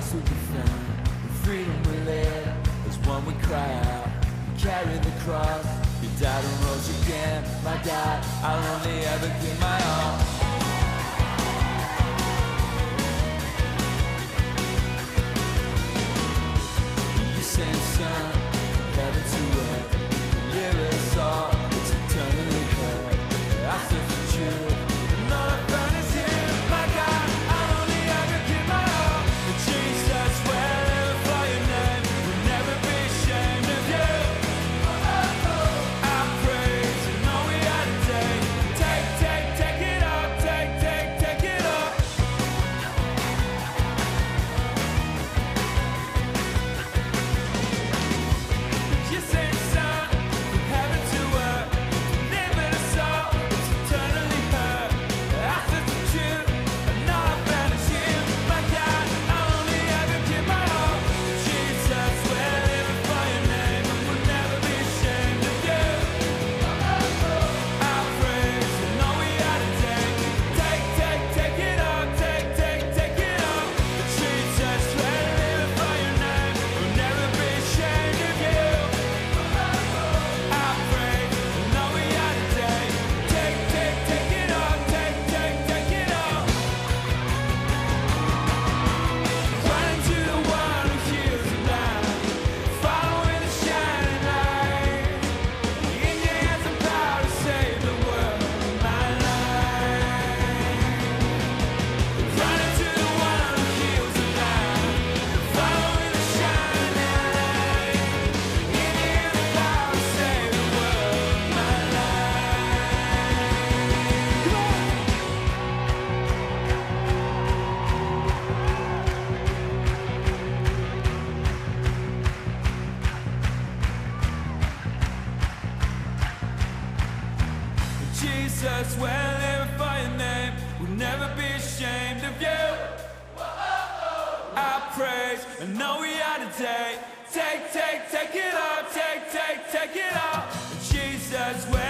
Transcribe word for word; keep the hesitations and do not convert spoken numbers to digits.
lost will be found, and freedom we live as one we cry out and carry the cross. You died and rose again, my God, I'll only ever give my all. You sent son from heaven to earth, deliver us all, it's eternally heard. I stood for truth, and all I found is you, my God, I'll only ever give my all. And Jesus, we'll live for your name, we'll never be ashamed of you. I praise and all we had to take, take, take, take it up, take, take, take it up. You sent son from heaven to earth, delivered us all, it's eternally heard. I stood for truth, and all I found is you, my God, I'll only ever give my all. Jesus, we're living for your name, and we'll never be ashamed of you. I praise and all we had to take, take, take, take it up, take, take, take it up. Jesus, we're living for your name, we'll never be ashamed of you. I praise and all we had to take, take, take, take it up, take, take, take it up. Running to the one who heals the blind, following the shining light. In your hands the power to save the world, my life. Running to the one who heals the blind, following the shining light. In your hands the power to save the world, my life. Come on. Jesus, we're living for your name, we'll never be ashamed of you. I praise and know we had to take, take, take, take it up, take, take, take it up. Jesus, we're